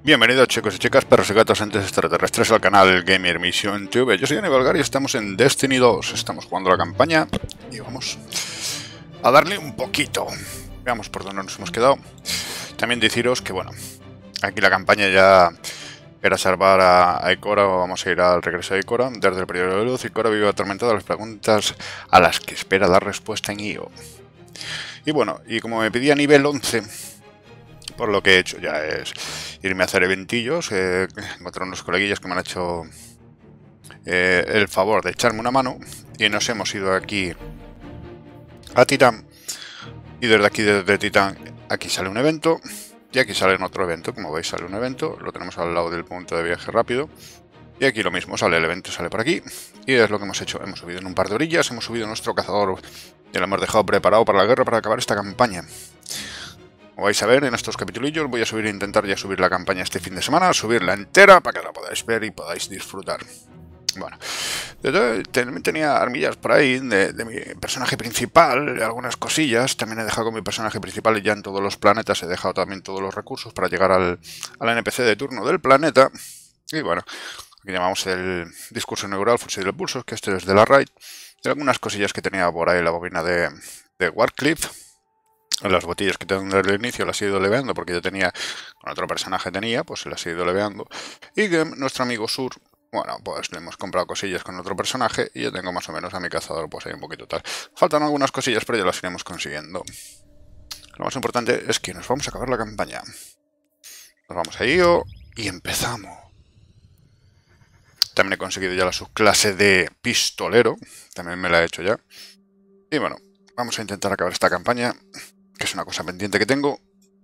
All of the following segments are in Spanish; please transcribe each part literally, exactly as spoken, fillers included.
Bienvenidos chicos y chicas, perros y gatos, entes extraterrestres al canal Gamer Mission T V. Yo soy Aníbal Gar y estamos en Destiny dos. Estamos jugando la campaña y vamos a darle un poquito. Veamos por dónde nos hemos quedado. También deciros que bueno, aquí la campaña ya era salvar a, a Ikora. Vamos a ir al regreso de Ikora desde el periodo de luz. Ikora vive atormentada de las preguntas a las que espera dar respuesta en I O. Y bueno, y como me pedía nivel once, por lo que he hecho ya es irme a hacer eventillos, eh, encontrar unos coleguillas que me han hecho eh, el favor de echarme una mano y nos hemos ido aquí a Titán. Y desde aquí, desde Titán, aquí sale un evento y aquí sale otro evento. Como veis sale un evento, lo tenemos al lado del punto de viaje rápido. Y aquí lo mismo, sale el evento, sale por aquí. Y es lo que hemos hecho, hemos subido en un par de orillas, hemos subido nuestro cazador y lo hemos dejado preparado para la guerra, para acabar esta campaña. Como vais a ver en estos capitulillos, voy a subir e intentar ya subir la campaña este fin de semana, subirla entera para que la podáis ver y podáis disfrutar. Bueno, también tenía armillas por ahí de, de mi personaje principal, algunas cosillas. También he dejado con mi personaje principal y ya en todos los planetas he dejado también todos los recursos para llegar al, al N P C de turno del planeta. Y bueno, aquí llamamos el discurso neural, fusil de pulsos, que este es de la raid. Y algunas cosillas que tenía por ahí, la bobina de, de Warcliffe. Las botellas que tengo desde el inicio las he ido leveando porque yo tenía, con otro personaje tenía, pues las he ido leveando. Y que nuestro amigo Sur, bueno, pues le hemos comprado cosillas con otro personaje y yo tengo más o menos a mi cazador pues ahí un poquito tal. Faltan algunas cosillas pero ya las iremos consiguiendo. Lo más importante es que nos vamos a acabar la campaña. Nos vamos a I O y empezamos. También he conseguido ya la subclase de pistolero, también me la he hecho ya. Y bueno, vamos a intentar acabar esta campaña, que es una cosa pendiente que tengo.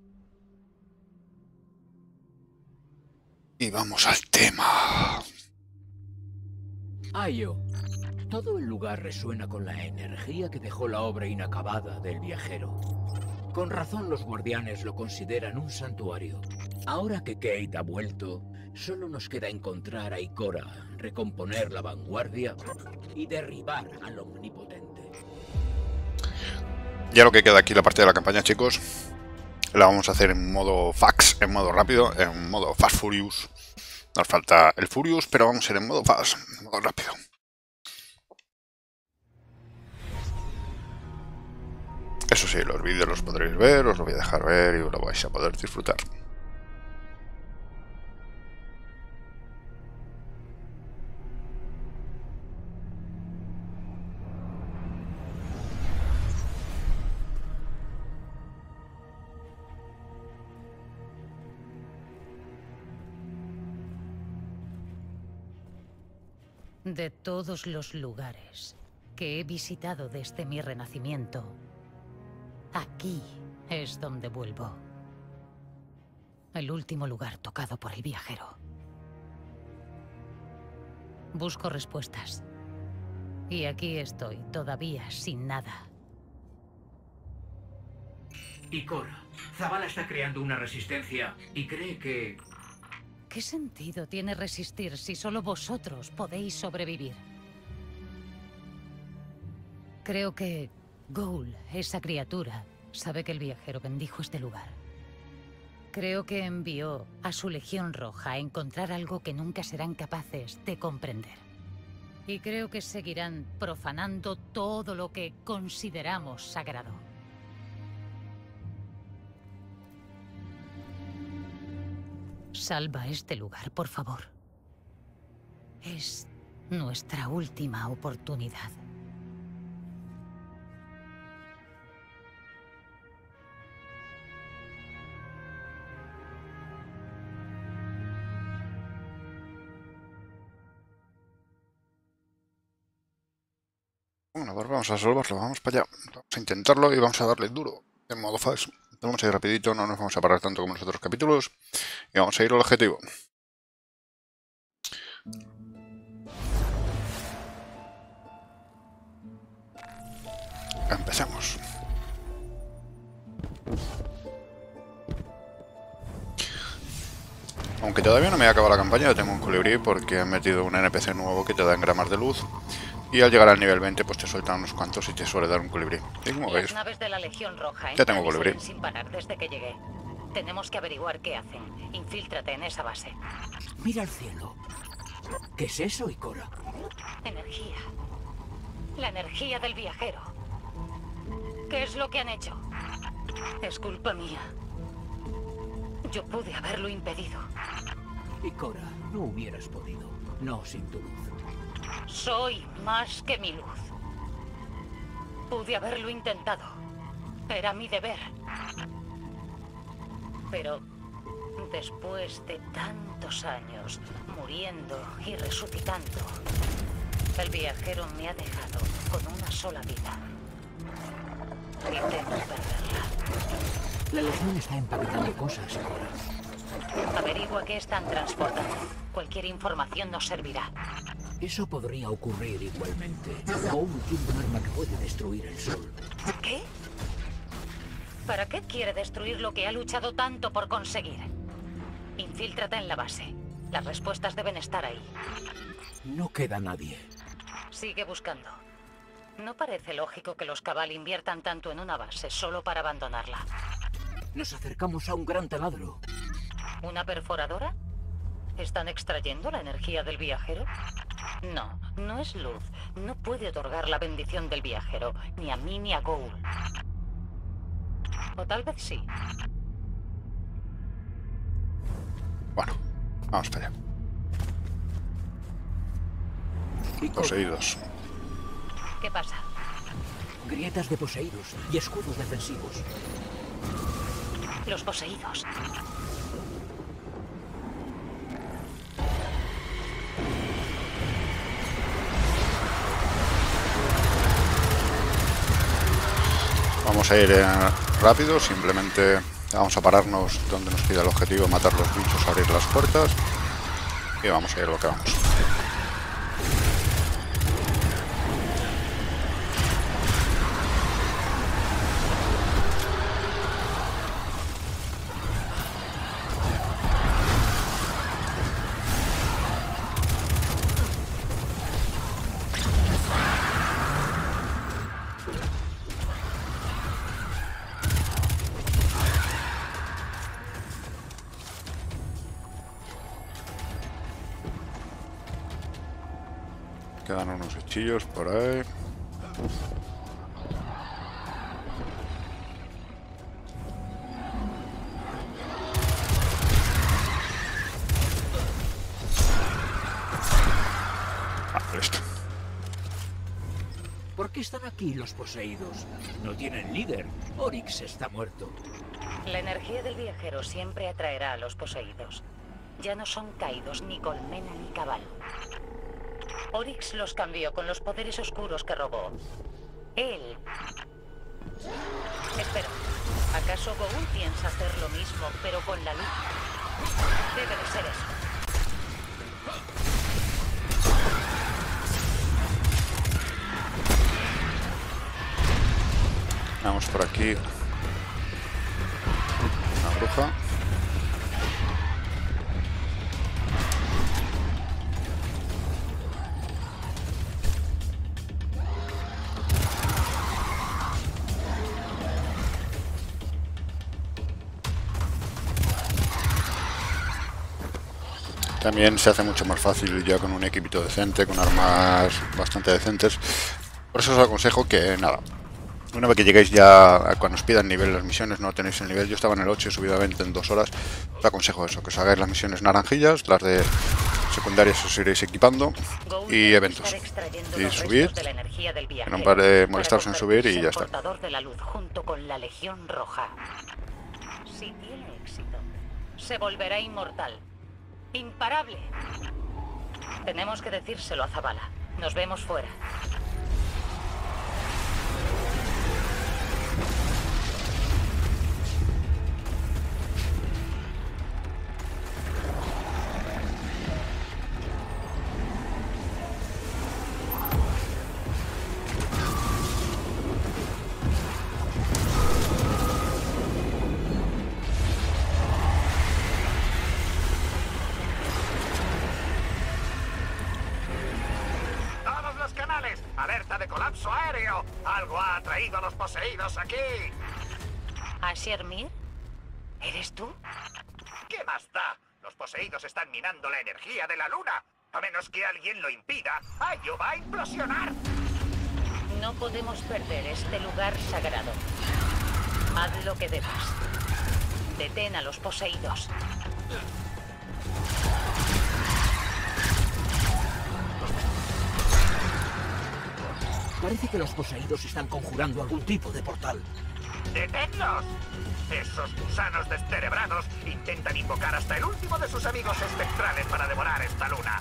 Y vamos al tema. Ayo, todo el lugar resuena con la energía que dejó la obra inacabada del viajero. Con razón los guardianes lo consideran un santuario. Ahora que Kate ha vuelto, solo nos queda encontrar a Ikora, recomponer la vanguardia y derribar al omnipotente. Ya lo que queda aquí la parte de la campaña, chicos, la vamos a hacer en modo fax, en modo rápido, en modo fast furious. Nos falta el furious, pero vamos a ir en modo fast, en modo rápido. Eso sí, los vídeos los podréis ver, os lo voy a dejar ver y lo vais a poder disfrutar. De todos los lugares que he visitado desde mi renacimiento, aquí es donde vuelvo. El último lugar tocado por el viajero. Busco respuestas. Y aquí estoy, todavía sin nada. Ikora, Zavala está creando una resistencia y cree que... ¿Qué sentido tiene resistir si solo vosotros podéis sobrevivir? Creo que Ghoul, esa criatura, sabe que el viajero bendijo este lugar. Creo que envió a su Legión Roja a encontrar algo que nunca serán capaces de comprender. Y creo que seguirán profanando todo lo que consideramos sagrado. Salva este lugar, por favor. Es nuestra última oportunidad. Bueno, pues vamos a salvarlo, vamos para allá. Vamos a intentarlo y vamos a darle duro, en modo fast. Vamos a ir rapidito, no nos vamos a parar tanto como en los otros capítulos. Y vamos a ir al objetivo. Empecemos. Aunque todavía no me he acabado la campaña, ya tengo un colibrí porque han metido un N P C nuevo que te da engramas de luz. Y al llegar al nivel veinte pues te sueltan unos cuantos y te suele dar un colibrí. Y como veis, Las naves de la Legión Roja ya tengo colibrí. sin parar desde que llegué. Tenemos que averiguar qué hacen. Infíltrate en esa base. Mira al cielo. ¿Qué es eso, Ikora? Energía. La energía del viajero. ¿Qué es lo que han hecho? Es culpa mía. Yo pude haberlo impedido. Ikora, no hubieras podido. No sin tu luz. Soy más que mi luz. Pude haberlo intentado. Era mi deber. Pero después de tantos años muriendo y resucitando, el viajero me ha dejado con una sola vida. Y temo perderla. La Legión está empaquetando cosas, Ikora. Averigua qué están transportando. Cualquier información nos servirá. Eso podría ocurrir igualmente. Goul tiene un arma que puede destruir el sol. ¿Qué? ¿Para qué quiere destruir lo que ha luchado tanto por conseguir? Infíltrate en la base. Las respuestas deben estar ahí. No queda nadie. Sigue buscando. No parece lógico que los Cabal inviertan tanto en una base solo para abandonarla. Nos acercamos a un gran taladro. ¿Una perforadora? ¿Están extrayendo la energía del viajero? No, no es luz. No puede otorgar la bendición del viajero, ni a mí ni a Goul. O tal vez sí. Bueno, vamos para allá. Ikora, Poseídos. ¿Qué pasa? grietas de poseídos y escudos defensivos. Los poseídos. Vamos a ir eh, rápido, simplemente vamos a pararnos donde nos pida el objetivo, matar los bichos, abrir las puertas y vamos a ir a lo que vamos. Quedan unos hechillos por ahí. Ah, listo. ¿Por qué están aquí los poseídos? No tienen líder. Oryx está muerto. La energía del viajero siempre atraerá a los poseídos. Ya no son Kaidos, ni Colmena, ni Cabal. Oryx los cambió con los poderes oscuros que robó. Él... Espera, ¿acaso Goul piensa hacer lo mismo, pero con la luz? Debe de ser eso. Vamos por aquí. Una bruja. También se hace mucho más fácil ya con un equipito decente, con armas bastante decentes. Por eso os aconsejo que, nada, una vez que lleguéis ya a cuando os pidan nivel las misiones, no tenéis el nivel. Yo estaba en el ocho y he subido a veinte en dos horas. Os aconsejo eso, que os hagáis las misiones naranjillas, las de secundarias os iréis equipando y eventos. Y subir, que no pare de molestaros en subir y ya está. De la luz junto con la Legión Roja. Si tiene éxito, se volverá inmortal. Imparable. Tenemos que decírselo a Zavala. Nos vemos fuera. ¡Alerta de colapso aéreo! ¡Algo ha atraído a los poseídos aquí! ¿Asher Mir? ¿Eres ¿Eres tú? ¿Qué más da? Los poseídos están minando la energía de la luna. A menos que alguien lo impida, Aiyo va a implosionar. No podemos perder este lugar sagrado. Haz lo que debas. Detén a los poseídos. Parece que los poseídos están conjurando algún tipo de portal. ¡Deténlos! Esos gusanos descerebrados intentan invocar hasta el último de sus amigos espectrales para devorar esta luna.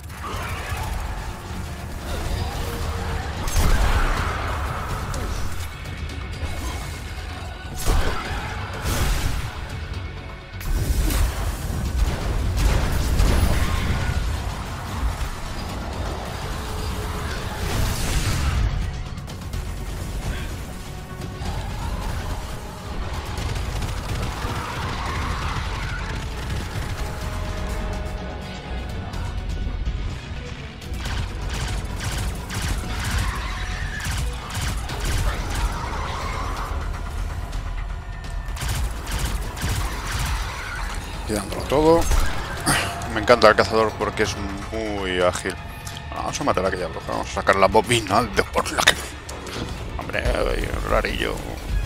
Dándolo todo. Me encanta el cazador porque es muy ágil. Bueno, vamos a matar a aquella bruja. Vamos a sacar la bobina de por la que... Hombre, rarillo.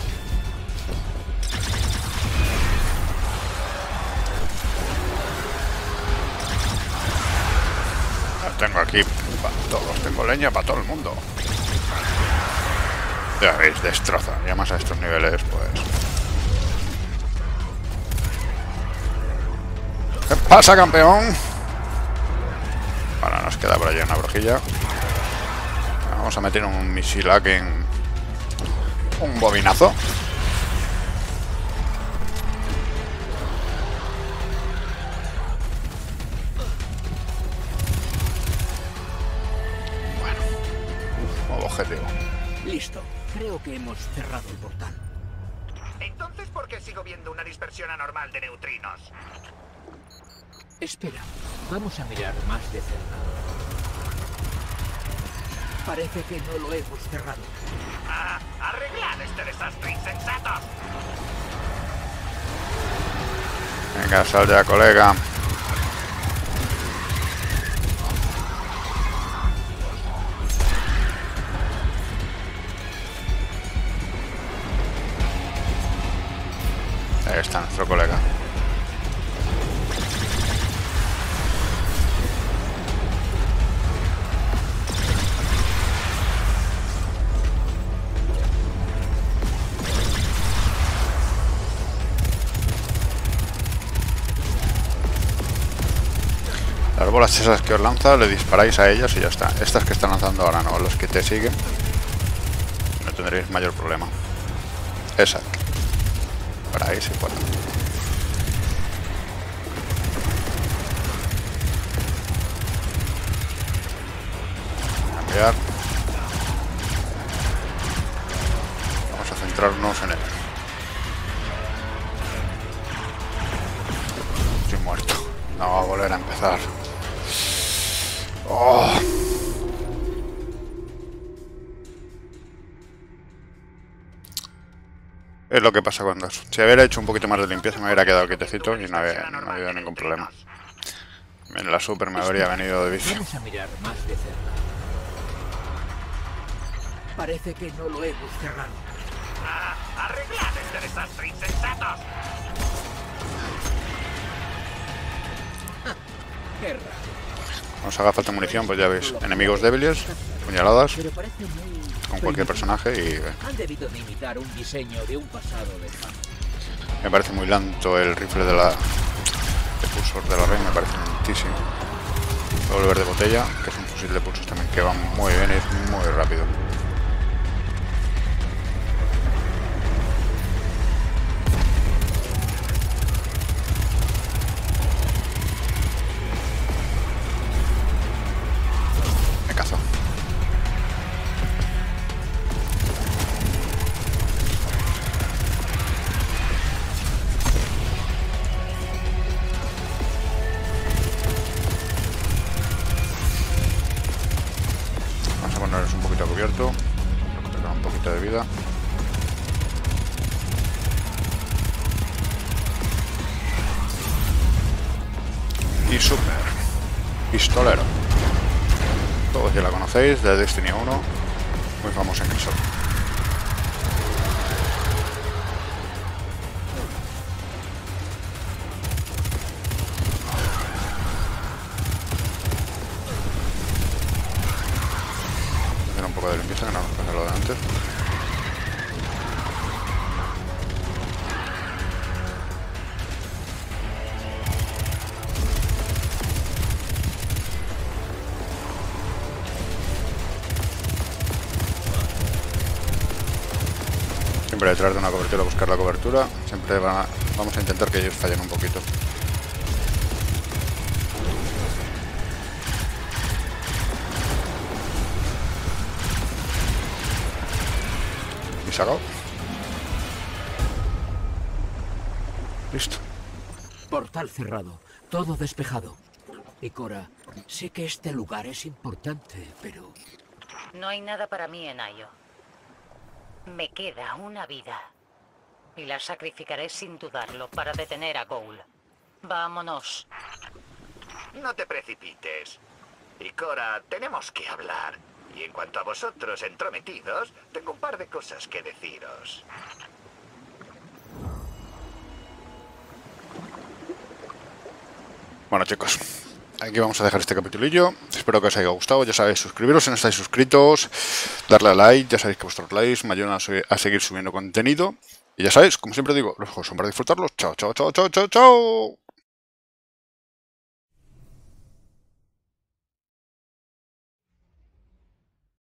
La tengo aquí para todos. Tengo leña para todo el mundo. Ya veis, destroza. Y además a estos niveles, pues... ¿Qué pasa, campeón? Ahora nos queda por allá una brujilla. Vamos a meter un misilac en un bobinazo. Bueno, nuevo objetivo. Listo. Creo que hemos cerrado el portal. Entonces, ¿por qué sigo viendo una dispersión anormal de neutrinos? Espera, vamos a mirar más de cerca. Parece que no lo hemos cerrado. ¡Ah! ¡Arreglad este desastre, insensatos! Venga, sal ya, colega. Ahí está nuestro colega. Las bolas esas que os lanza, le disparáis a ellas y ya está. Estas que están lanzando ahora no, los que te siguen, no tendréis mayor problema. Esa. Para ahí sí fuera. Cambiar. Vamos a centrarnos en él. Estoy muerto. No va a volver a empezar. Oh. Es lo que pasa cuando eso. Si hubiera hecho un poquito más de limpieza me hubiera quedado quietecito y no había, no había habido ningún problema. En la super me habría venido de vicio. Vamos a mirar más de cerca. Parece que no lo hemos cerrado. ¡Ah! ¡Arreglad este desastre, insensatos! Qué raro. Os haga falta munición, pues ya veis. Enemigos débiles, puñaladas Pero parece muy... con cualquier personaje y eh, Han debido de imitar un diseño de un pasado lejano. me parece muy lento el rifle de la de pulsos de la Rey, me parece lentísimo. Volver de botella, que es un fusil de pulsos también que va muy bien y es muy rápido. Me cazo. Vamos a ponernos un poquito a cubierto. y Super. Pistolero. Todos ya la conocéis, de Destiny uno. Muy famosa en eso. Hacer un poco de limpieza, que no nos pasa lo de antes. Siempre detrás de una cobertura, buscar la cobertura. Siempre van a, vamos a intentar que ellos fallen un poquito. Y sacado. Listo. Portal cerrado, todo despejado. Y Cora, sé que este lugar es importante, pero... No hay nada para mí en Io. Me queda una vida. Y la sacrificaré sin dudarlo para detener a Ghoul. Vámonos. No te precipites. Y Cora, tenemos que hablar. Y en cuanto a vosotros entrometidos, tengo un par de cosas que deciros. Bueno, chicos, aquí vamos a dejar este capitulillo. Espero que os haya gustado. Ya sabéis, suscribiros si no estáis suscritos, darle a like. Ya sabéis que vuestros likes me ayudan a seguir subiendo contenido. Y ya sabéis, como siempre digo, los juegos son para disfrutarlos. Chao, chao, chao, chao, chao, chao.